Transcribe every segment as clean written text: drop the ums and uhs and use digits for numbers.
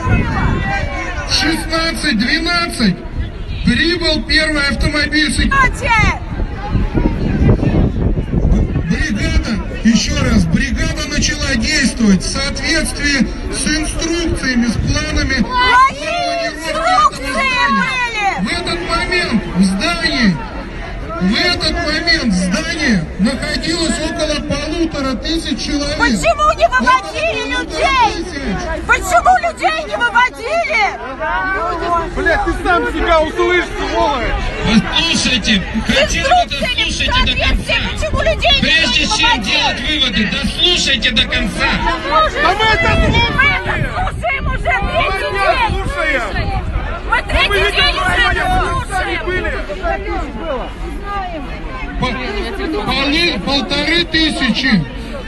В 16:12 прибыл первый автомобиль. Бригада, еще раз, бригада начала действовать в соответствии с инструкциями, с планами. В этот момент в здании находилось около 1500 человек. Почему не выводили людей? Почему людей не выводили? Блядь, ты сам себя услышь, сволочь! Послушайте, хотите дослушайте до конца. Почему людей Прежде чем делать выводы, дослушайте до конца. Да мы это слушаем! Слушаем уже третий Мы день! слушаем! Мы третий день уже слушаем! 1500.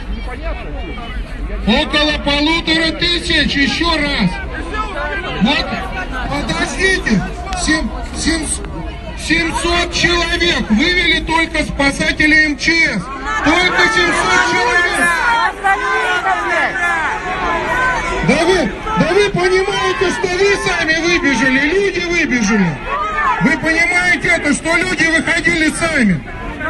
Около 1500, еще раз. Вот, подождите, 700 человек вывели только спасатели МЧС. Только 700 человек. Да вы понимаете, что вы сами выбежали, люди выбежали. Вы понимаете это, что люди выходили сами.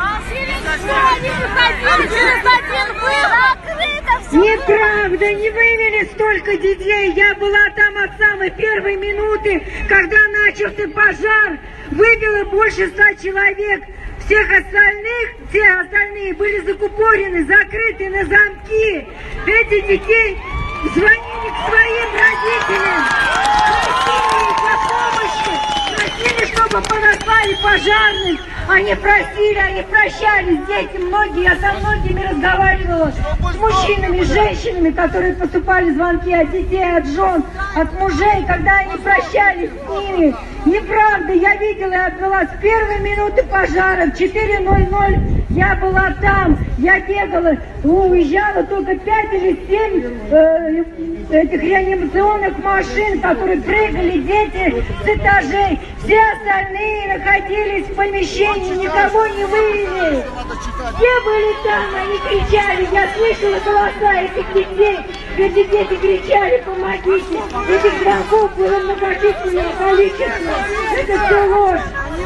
Неправда, не вывели столько детей. Я была там от самой первой минуты, когда начался пожар. Выбило больше 100 человек. Все остальные были закупорены, закрыты на замки. Эти детей звонили к своим родителям, просили их о помощи, просили, чтобы подослали пожарных. Они просили, они прощались, дети, многие, я со многими разговаривала, с мужчинами, с женщинами, которые поступали звонки от детей, от жен, от мужей, когда они прощались с ними. Неправда, я видела, я была с первой минуты пожара, в 4:00 я была там, я бегала, уезжала только 5 или 7 этих реанимационных машин, которые прыгали, дети с этажей. Все остальные находились в помещении, никого не вывели. Все были там, они кричали, я слышала голоса этих детей. Эти дети кричали, помогите. Этих звонков было многочисленное количество. Это все ложь.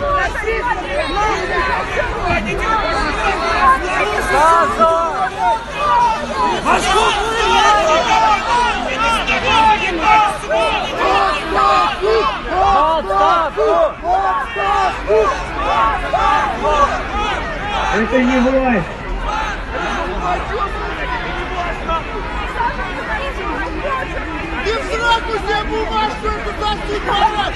Это не власть. Ты в сраку себе бумажку эту засунь, парад!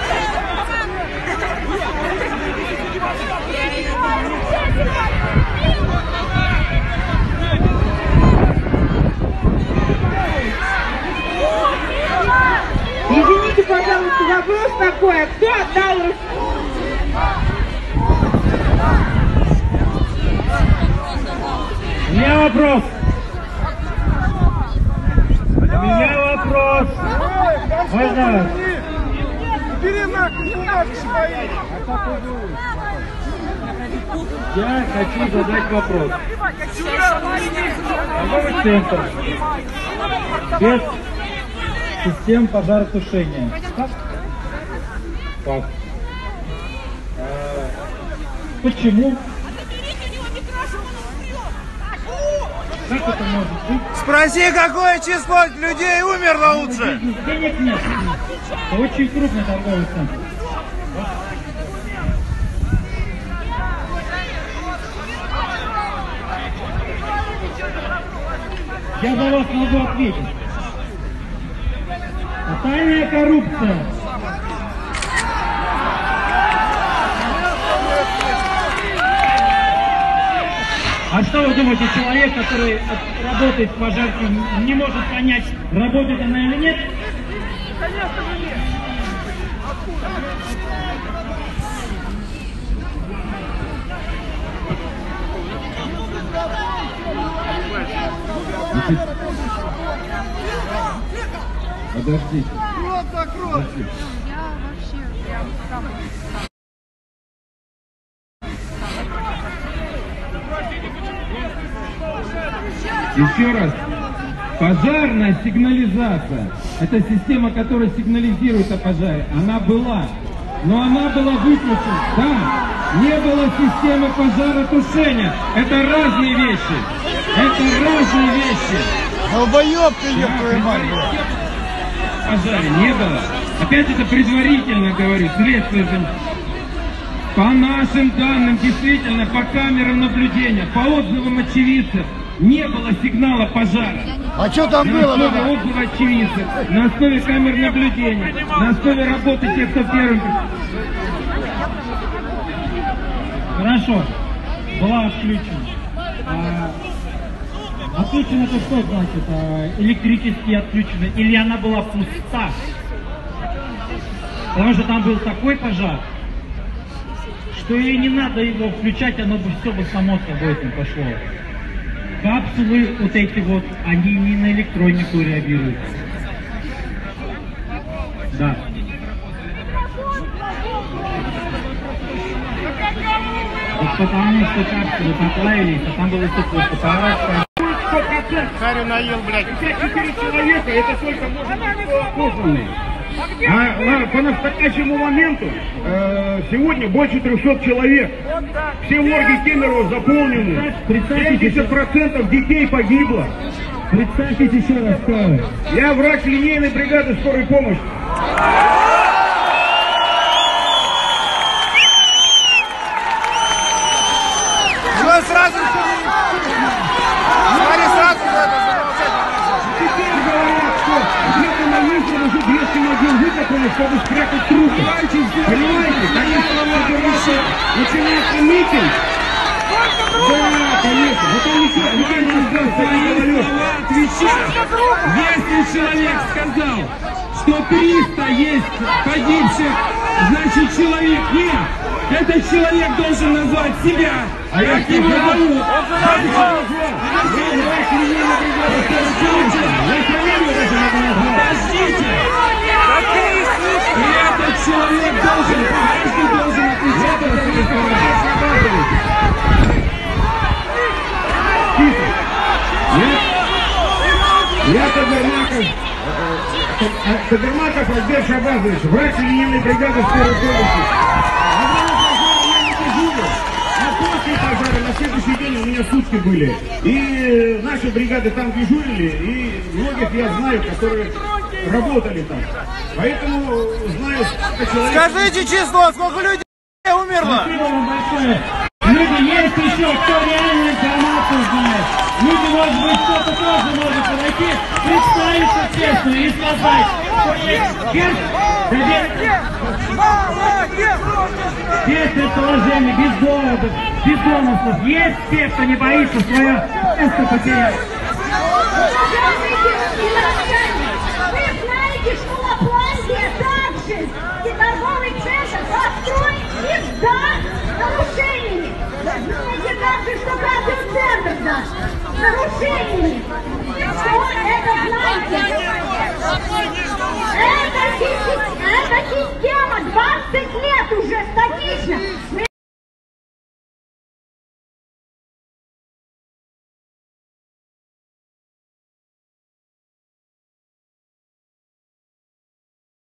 Извините, пожалуйста, вопрос такой, а кто отдал У меня вопрос. Можно? Бери нахуй, бумажку свои! Я хочу задать вопрос. Какой центр? Без систем пожаротушения. Как? Почему? Как это может быть? Спроси, какое число людей умерло лучше! Денег нет. Это очень крупный торговый центр. Я за вас могу ответить. Тотальная коррупция. А что вы думаете, человек, который работает в пожарке, не может понять, работает она или нет? Подождите. Рот закрой! Еще раз. Пожарная сигнализация. Это система, которая сигнализирует о пожаре. Она была. Но она была выключена. Да, не было системы пожаротушения. Это разные вещи. Это разные вещи. Долбоёб ты, ёб твою мать. Пожаре не было. Опять это предварительно говорю. Следствие. По нашим данным, действительно, по камерам наблюдения, по отзывам очевидцев, не было сигнала пожара. А что там было? На основе отзыва очевидцев, на основе камер наблюдения, на основе работы тех, кто первым... Хорошо, была отключена. Отключена это что значит? Электрически отключена. Или она была пуста? Потому что там был такой пожар, что и не надо его включать, оно бы все бы само собой этим пошло. Капсулы вот эти вот, они не на электронику реагируют. Да. Вот потому что капсулы поплавились, а там было стекло, фотография. Харю наел, блядь. 54 человека, это только может быть опознанный. А по настоящему моменту сегодня больше 300 человек. Все морги Кемерово заполнены. 70% детей погибло. Представьтесь еще раз, кто. Я врач линейной бригады скорой помощи. Ну сразу смотри, сразу это замолчать. Теперь говорят, что где-то на Минске уже 201 выкопали, чтобы спрятать трупы. Понимаете? Конечно, начинается митинг. Да, конечно. Вот он никто не сказал. Если человек сказал, что 300 есть погибших, значит человек нет. Этот человек должен назвать себя. А как его зовут? Подождите! И этот человек должен, каждый должен отвечать за свою Я Кадырмаков Альберт Шабазович, врач линейной бригады скорой помощи. А после пожара на следующий день у меня сутки были. И наши бригады там дежурили, и многих я знаю, которые работали там. Поэтому знаю, сколько человек... Скажите число, сколько людей умерло? Спасибо вам большое. Люди, есть еще, кто реальную информацию знает. Люди, может быть, кто-то тоже может подойти, представиться честно и сказать, что есть без предположений, без доводов, без домыслов. Есть те, кто не боится свое место потерять. Вы знаете, что Лапландия также и торговый центр построен всегда с нарушениями. Вы знаете также, что кардиоцентр наш с нарушениями. Что это знаете? Эта система 20 лет